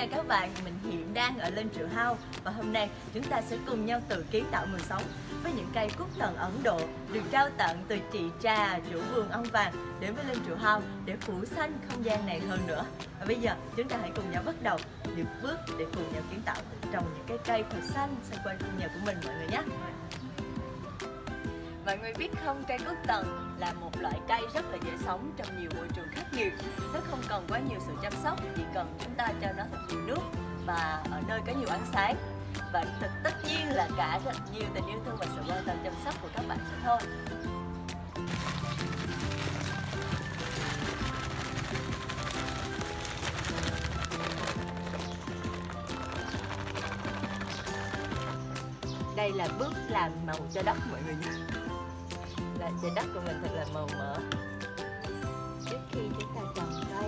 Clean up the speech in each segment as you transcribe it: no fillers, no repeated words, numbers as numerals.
chào các bạn, mình hiện đang ở Linh Triệu House và hôm nay chúng ta sẽ cùng nhau tự kiến tạo nguồn sống với những cây cúc tần Ấn Độ được trao tặng từ chị Trà, chủ vườn ong vàng đến với Linh Triệu House để phủ xanh không gian này hơn nữa. Và bây giờ chúng ta hãy cùng nhau bắt đầu những bước để cùng nhau kiến tạo trồng những cái cây thật xanh xung quanh khu nhà của mình mọi người nhé. Mọi người biết không, cây cúc tần là một loại cây rất là dễ sống trong nhiều môi trường khắc nghiệt. Nó không cần quá nhiều sự chăm sóc, chỉ cần chúng ta cho nó thật nhiều nước và ở nơi có nhiều ánh sáng. Và tất nhiên là cả rất nhiều tình yêu thương và sự quan tâm chăm sóc của các bạn sẽ thôi. Đây là bước làm màu cho đất mọi người nhé. Là cho đất của mình thật là màu mỡ. Trước khi chúng ta trồng cây,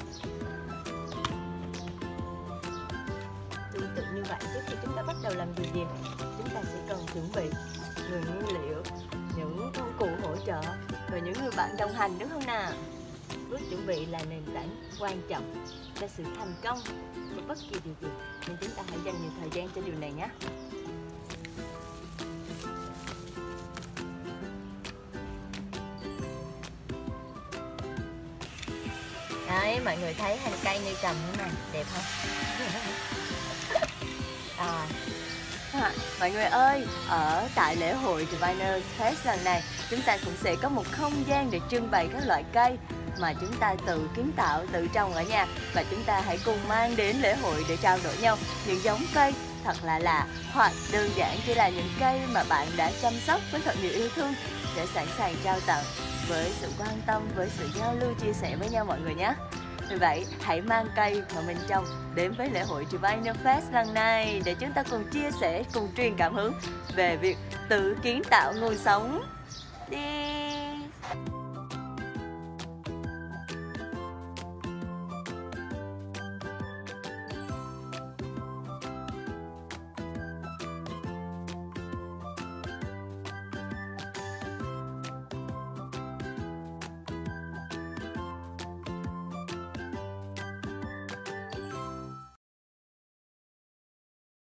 tương tự như vậy, trước khi chúng ta bắt đầu làm điều gì, chúng ta sẽ cần chuẩn bị nguồn nguyên liệu, những công cụ hỗ trợ và những người bạn đồng hành, đúng không nào? Bước chuẩn bị là nền tảng quan trọng cho sự thành công của bất kỳ điều gì, nên chúng ta hãy dành nhiều thời gian cho điều này nhé. Đấy, mọi người thấy hàng cây như trồng như này đẹp không? Mọi người ơi, ở tại lễ hội Diviners Fest lần này chúng ta cũng sẽ có một không gian để trưng bày các loại cây mà chúng ta tự kiến tạo, tự trồng ở nhà. Và chúng ta hãy cùng mang đến lễ hội để trao đổi nhau những giống cây thật là lạ, hoặc đơn giản chỉ là những cây mà bạn đã chăm sóc với thật nhiều yêu thương để sẵn sàng trao tặng với sự quan tâm, với sự giao lưu chia sẻ với nhau mọi người nhé. Vì vậy, hãy mang cây mà mình trồng đến với lễ hội Diviners Fest lần này để chúng ta cùng chia sẻ, cùng truyền cảm hứng về việc tự kiến tạo nguồn sống. Đi!